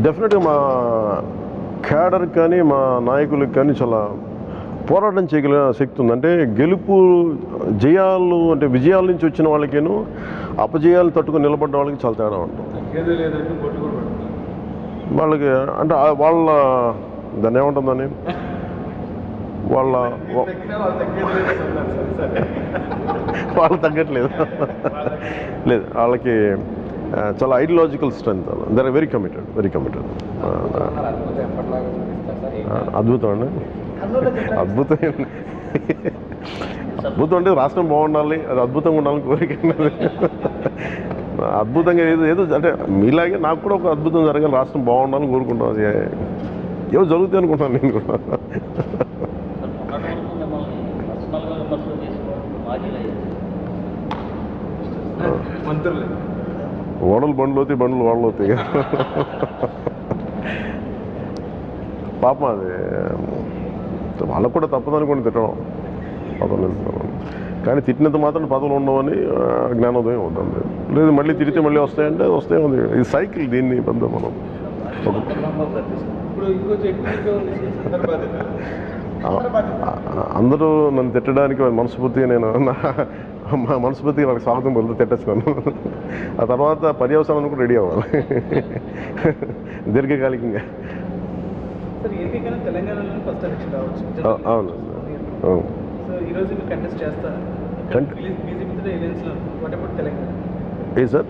డెఫినెట్గా మా క్యాడర్ కానీ మా నాయకులకు కానీ చాలా పోరాటం చేయగల శక్తి ఉంది. అంటే గెలుపు జయాలు అంటే విజయాల నుంచి వచ్చిన వాళ్ళకేను అపజయాలు తట్టుకుని నిలబడ్డ వాళ్ళకి చాలా తేడా ఉంటుంది. వాళ్ళకి అంటే వాళ్ళ దాన్ని ఏముంటుందని వాళ్ళు తగ్గట్లేదు లేదు, వాళ్ళకి చాలా ideological strength. They are very committed. అద్భుతం అండి, అద్భుతం అంటే రాష్ట్రం బాగుండాలి, అది అద్భుతంగా ఉండాలని కోరిక. అద్భుతంగా ఏదో అంటే మీలాగే నాకు కూడా ఒక అద్భుతం జరగాలి, రాష్ట్రం బాగుండాలని కోరుకుంటాను. అది ఏదో జరుగుతాయి అనుకుంటాను నేను కూడా. ఓడలు బండ్లు అవుతాయి, బండ్లు ఓడలు అవుతాయి. పాపం అది వాళ్ళకు కూడా తప్పదనుకోండి తిట్టడం, పదవులు. కానీ తిట్టినంత మాత్రం పదవులు ఉండవని జ్ఞానోదయం ఉంటుంది. లేదు మళ్ళీ తిరిగితే మళ్ళీ వస్తాయంటే వస్తాయి ఉంది. ఇది సైకిల్, దీన్ని బంధం మనం. అందరూ నన్ను తిట్టడానికి మనస్ఫూర్తిగా నేను మనస్ఫూర్తిగా వాళ్ళకి స్వాగతం పలుతూ తిట్టచ్చున్నాను. ఆ తర్వాత పర్యవసానాన్ని కూడా రెడీ అవ్వాలి దీర్ఘకాలికంగా. అవును ఏ సార్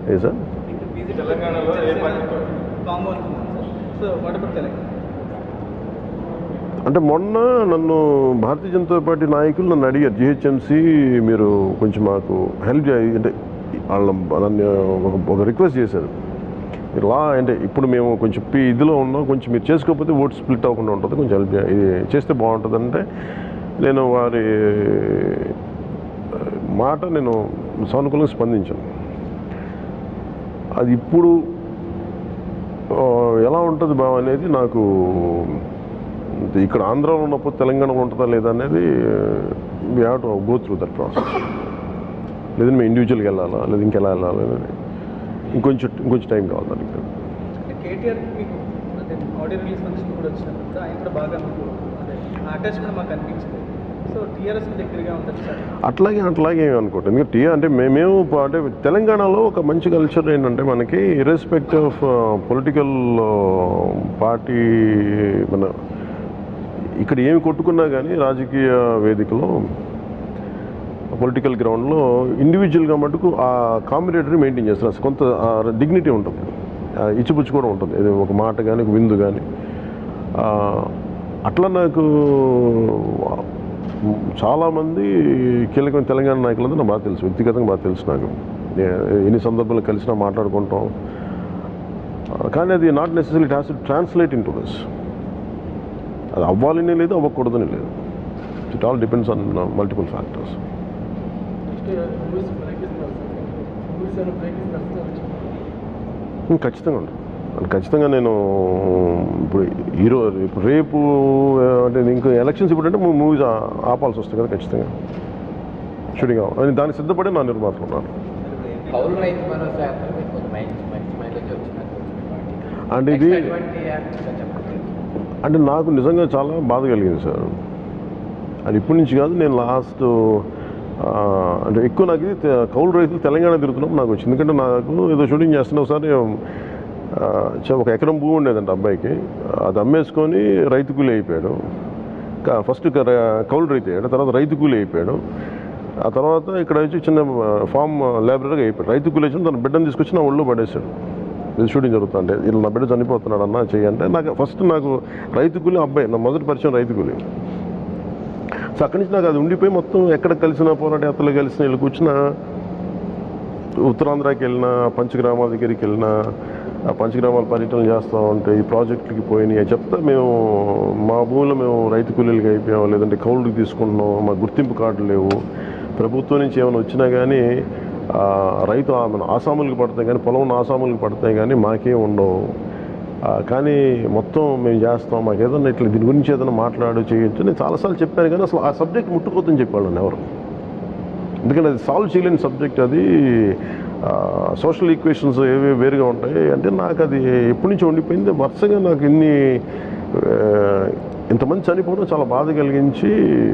అంటే మొన్న నన్ను భారతీయ జనతా పార్టీ నాయకులు నన్ను అడిగారు, జిహెచ్ఎంసీ మీరు కొంచెం మాకు హెల్ప్ చేయాలి అంటే నన్ను ఒక రిక్వెస్ట్ చేశారు. ఇలా అంటే ఇప్పుడు మేము కొంచెం ఇదిలో ఉన్నాం, కొంచెం మీరు చేసుకోకపోతే ఓటు స్ప్లిట్ అవ్వకుండా ఉంటుంది, కొంచెం హెల్ప్ ఇది చేస్తే బాగుంటుంది అంటే నేను వారి మాట నేను సానుకూలంగా స్పందించాను. అది ఇప్పుడు ఎలా ఉంటుంది బావ అనేది నాకు ఇక్కడ ఆంధ్రాలో ఉన్నప్పుడు తెలంగాణలో ఉంటుందా లేదా అనేది we have to go through that process. లేదంటే మేము ఇండివిజువల్గా వెళ్ళాలా లేదా ఇంకెలా వెళ్ళాలి అనేది ఇంకొంచెం టైం కావాలి దానికి. అట్లాగే అనుకోండి. ఎందుకంటే అంటే మేము అంటే తెలంగాణలో ఒక మంచి కల్చర్ ఏంటంటే మనకి ఇర్రెస్పెక్టివ్ ఆఫ్ పొలిటికల్ పార్టీ, మన ఇక్కడ ఏమి కొట్టుకున్నా కానీ రాజకీయ వేదికలో పొలిటికల్ గ్రౌండ్లో ఇండివిజువల్గా మటుకు ఆ కాంబినేటరీ మెయింటైన్ చేస్తారు. కొంత డిగ్నిటీ ఉంటుంది, ఇచ్చిపుచ్చి కూడా ఉంటుంది, ఇది ఒక మాట కానీ ఒక విందు కానీ. అట్లా నాకు చాలామంది కీలకమైన తెలంగాణ నాయకులంతా నాకు బాగా తెలుసు, వ్యక్తిగతంగా బాగా తెలుసు. నాకు ఎన్ని సందర్భాలు కలిసినా మాట్లాడుకుంటాం. కానీ అది not necessary it has to translate into this. అది అవ్వాలనే లేదు, అవ్వకూడదని లేదు. It all depends on multiple factors. ఖచ్చితంగా ఉంటుంది. ఖచ్చితంగా నేను ఇప్పుడు రేపు అంటే ఇంకా ఎలక్షన్స్ ఇప్పుడు అంటే మూవీస్ ఆపాల్సి వస్తుంది కదా, ఖచ్చితంగా షూటింగ్ అవ్వాలి. దానికి సిద్ధపడి నా నిర్మాతలు ఉన్నాను. అంటే ఇది అంటే నాకు నిజంగా చాలా బాధ కలిగింది సార్. అది ఇప్పటి నుంచి కాదు, నేను లాస్ట్ అంటే ఎక్కువ నాకు ఇది కౌలు రైతులు తెలంగాణ తిరుగుతున్నప్పుడు నాకు వచ్చింది. ఎందుకంటే నాకు ఏదో షూటింగ్ చేస్తున్నా ఒకసారి ఒక ఎకరం భూమి ఉండేదంట అబ్బాయికి, అది అమ్మేసుకొని రైతు కూలి అయిపోయాడు. ఫస్ట్ కౌలు రైతు అయ్యాడు, తర్వాత రైతు కూలి అయిపోయాడు. ఆ తర్వాత ఇక్కడ వచ్చి చిన్న ఫామ్ లైబ్రరీగా అయిపోయాడు. రైతు కూలి వచ్చి తన బిడ్డను తీసుకొచ్చి నా ఒళ్ళో పడేశాడు. ఇది షూటింగ్ జరుగుతుంటే ఇలా నా బిడ్డ చనిపోతున్నాడు అన్న చెయ్యంటే నాకు రైతు కూలి అబ్బాయి, నా మొదటి పరిచయం రైతు కూలి. సో అక్కడి నుంచి నాకు అది ఉండిపోయి మొత్తం ఎక్కడ కలిసిన పోరాట యాత్రలు కలిసిన వీళ్ళు కూర్చున్న ఉత్తరాంధ్రకి వెళ్ళినా, పంచగ్రామాల దగ్గరికి వెళ్ళినా, ఆ పంచగ్రామాల పర్యటనలు చేస్తూ ఉంటే ఈ ప్రాజెక్టులకి పోయినాయి చెప్తా మేము మా భూమిలో మేము రైతు కూలీలకి అయిపోయాం, లేదంటే కౌలుకి తీసుకుంటున్నాం, మా గుర్తింపు కార్డులు లేవు, ప్రభుత్వం నుంచి ఏమైనా వచ్చినా కానీ రైతు మన ఆసాములకు పడతాయి కానీ పొలం ఉన్న ఆసాములకు పడతాయి కానీ మాకేం ఉండవు, కానీ మొత్తం మేము చేస్తాం, మాకు ఏదన్నా ఇట్లా దీని గురించి ఏదైనా మాట్లాడు చేయొచ్చు. నేను చాలాసార్లు చెప్పాను కానీ అసలు ఆ సబ్జెక్ట్ ముట్టుకోవద్దని చెప్పాను ఎవరు. ఎందుకంటే అది సాల్వ్ చేయలేని సబ్జెక్ట్. అది సోషల్ ఈక్వేషన్స్ ఏవి వేరుగా ఉంటాయి అంటే నాకు అది ఎప్పటి నుంచి ఉండిపోయింది. వరుసగా నాకు ఇంతమంది చనిపోవడం చాలా బాధ కలిగించి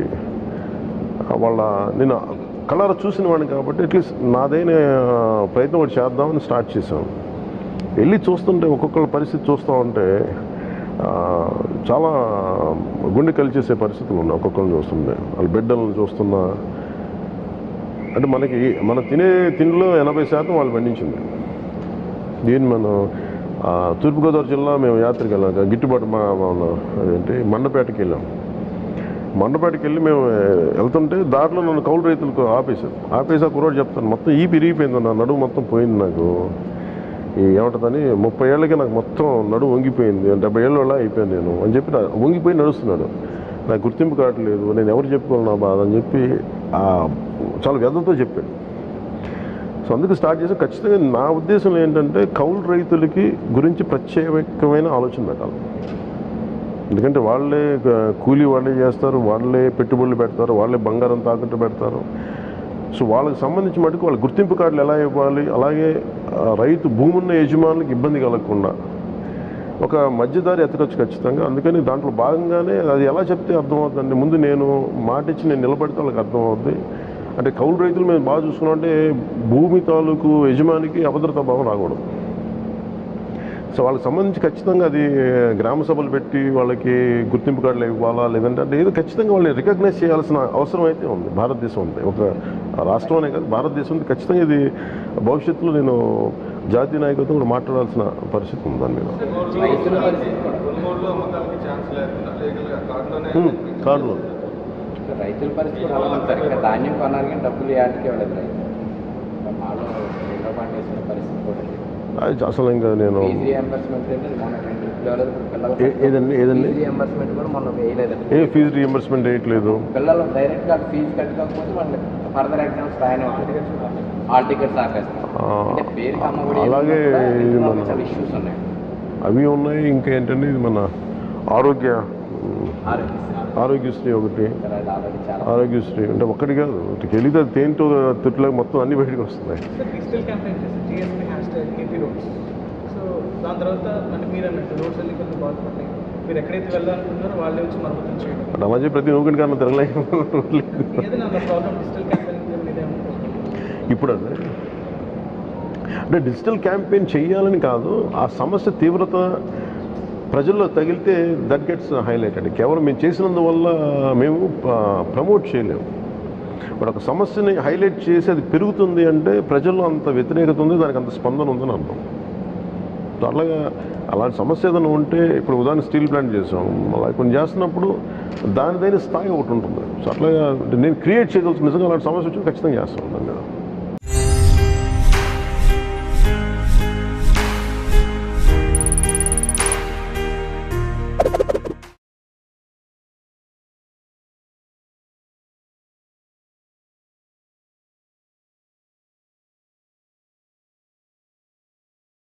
నేను కలర్ చూసిన వాడిని కాబట్టి అట్లీస్ట్ నాదైన ప్రయత్నం ఒకటి చేద్దామని స్టార్ట్ చేశాను. వెళ్ళి చూస్తుంటే ఒక్కొక్కళ్ళ పరిస్థితి చూస్తూ ఉంటే చాలా గుండె కలిచేసే పరిస్థితులు ఉన్నాయి. ఒక్కొక్కరిని చూస్తుంటే వాళ్ళ బిడ్డలను చూస్తున్నా అంటే మనం తిండిలో 80% వాళ్ళు పండించింది. దీన్ని మనం తూర్పుగోదావరి జిల్లా మేము యాత్రకు వెళ్ళాం. గిట్టుబాటు అదేంటి మండపేటకి వెళ్ళాం. మండపేటకి వెళ్ళి మేము వెళ్తుంటే దాంట్లో నన్ను కౌలు రైతులకు ఆపేసా కుర్రోడు చెప్తాను మొత్తం విరిగిపోయింది, నా నడుము మొత్తం పోయింది. నాకు ఏమంటుందని 30 ఏళ్ళకి నాకు మొత్తం నడుము వంగిపోయింది, 70 ఏళ్ళ వల్ల అయిపోయాను నేను అని చెప్పి వంగిపోయి నడుస్తున్నాడు. నాకు గుర్తింపు కావట్లేదు, నేను ఎవరు చెప్పుకోవాలి నా బాధ అని చెప్పి చాలా వ్యధతో చెప్పాడు. సో అందుకు స్టార్ట్ చేసి ఖచ్చితంగా నా ఉద్దేశం ఏంటంటే కౌలు రైతులకి గురించి ప్రత్యేకమైన ఆలోచన పెట్టాలి. ఎందుకంటే వాళ్ళే కూలీ వాళ్ళే చేస్తారు, వాళ్ళే పెట్టుబడులు పెడతారు, వాళ్ళే బంగారం తాకట్టు పెడతారు. సో వాళ్ళకి సంబంధించి మటుకు వాళ్ళ గుర్తింపు కార్డులు ఎలా ఇవ్వాలి, అలాగే రైతు భూమి ఉన్న యజమానులకు ఇబ్బంది కలగకుండా ఒక మధ్యదారి ఎత్తకొచ్చు ఖచ్చితంగా. అందుకని దాంట్లో భాగంగానే అది ఎలా చెప్తే అర్థమవుతుందండి, ముందు నేను మాట ఇచ్చి నేను నిలబడితే వాళ్ళకి అర్థమవుద్ది. అంటే కౌలు రైతులు మేము బాగా చూసుకున్నాం అంటే భూమి తాలూకు యజమానికి అభద్రతా భావం రాకూడదు. సో వాళ్ళకి సంబంధించి ఖచ్చితంగా అది గ్రామ సభలు పెట్టి వాళ్ళకి గుర్తింపు కార్డులు ఇవ్వాలా, లేదంటే అంటే ఏదో ఖచ్చితంగా వాళ్ళని రికగ్నైజ్ చేయాల్సిన అవసరం అయితే ఉంది. భారతదేశం ఉంది, ఒక రాష్ట్రం అనే కాదు భారతదేశం ఉంది. ఖచ్చితంగా ఇది భవిష్యత్తులో నేను జాతీయ నాయకత్వం కూడా మాట్లాడాల్సిన పరిస్థితి ఉంది దాని మీద. కార్డులో రైతుల పరిస్థితి కూడా అలా ఉంటారు. ఇక్కడ ధాన్యం కొనాలి కానీ డబ్బులు యాడ్కి ఇవ్వలేదు రైతు. మాలో రెండో పంట వేసిన పరిస్థితి కూడా అసలు ఇంకా నేను ఫీజు రీఎంబర్స్మెంట్ వేయట్లేదు. పిల్లలు డైరెక్ట్గా ఫీజు కట్టుకోకపోతే వాళ్ళకి ఫర్దర్ ఎగ్జామ్స్ రాయనే ఉంటుంది, హాల్ టికెట్స్ ఆపేస్తారు. అలాగే చాలా ఇష్యూస్ ఉన్నాయి, అవి ఉన్నాయి. ఇంకా ఏంటంటే ఇది మన ఆరోగ్యశ్రీ ఒకటి, ఆరోగ్యశ్రీ అంటే ఒక్కటి కాదు, తెలియదు తేంటో తొట్టులాగా మొత్తం అన్ని బయటకు వస్తున్నాయి. దాని తర్వాత అంటే మీరు అన్నట్టు రోడ్స్ అన్ని కొంచెం బాగుపడతాయి, మీరు ఎక్కడైతే వెళ్ళాలనుకుంటున్నారో వాళ్ళే వచ్చి మరమ్మతులు చేయడం. అలాగే ప్రతి నూకటి కారణం తిరగలేదు. ఇప్పుడు అంటే డిజిటల్ క్యాంపెయిన్ చేయాలని కాదు, ఆ సమస్య తీవ్రత ప్రజల్లో తగిలితే దట్ గెట్స్ హైలైటెడ్. కేవలం మేము చేసినందువల్ల మేము ప్రమోట్ చేయలేము. ఇప్పుడు ఒక సమస్యని హైలైట్ చేసి అది పెరుగుతుంది అంటే ప్రజల్లో అంత వ్యతిరేకత ఉంది, దానికి అంత స్పందన ఉందని అర్థం. అలాంటి సమస్య ఏదైనా ఉంటే, ఇప్పుడు ఉదాహరణ స్టీల్ ప్లాంట్ చేసాం, అలా కొన్ని చేస్తున్నప్పుడు దానిదైన స్థాయి ఒకటి ఉంటుంది. సో అట్లాగా నేను క్రియేట్ చేయగలుగుతాను. నిజంగా అలాంటి సమస్య వచ్చి ఖచ్చితంగా చేస్తాను దాని మీద.